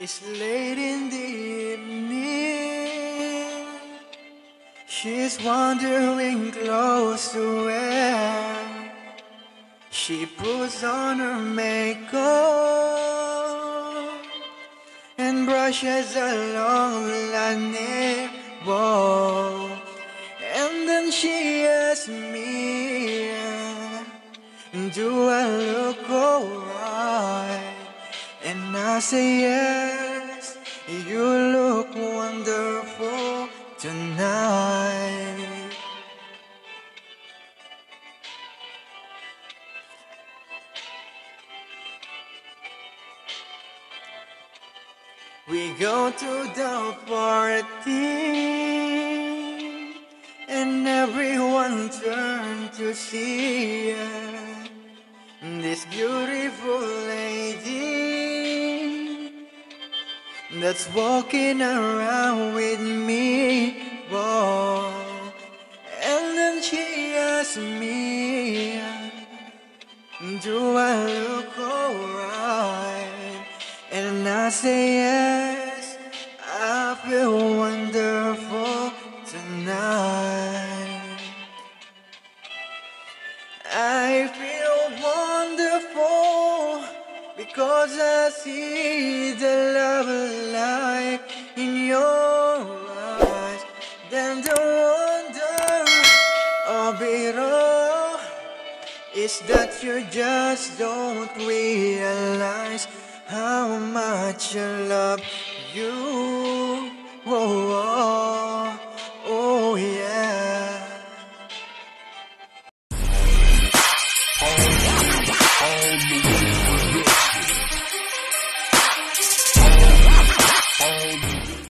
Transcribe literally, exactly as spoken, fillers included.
It's late in the evening. She's wandering close to where she puts on her makeup and brushes along the nail. Whoa. And then she asks me, do I look alright? And I say yes, you look wonderful tonight. We go to the party and everyone turned to see her, this beautiful lady that's walking around with me. Whoa. And then she asked me, do I look alright? And I say yes, I feel wonderful tonight. I feel wonderful because I see the love light in your eyes. Then the wonder of it all is that you just don't realize how much I love you. Oh, oh, oh yeah. All the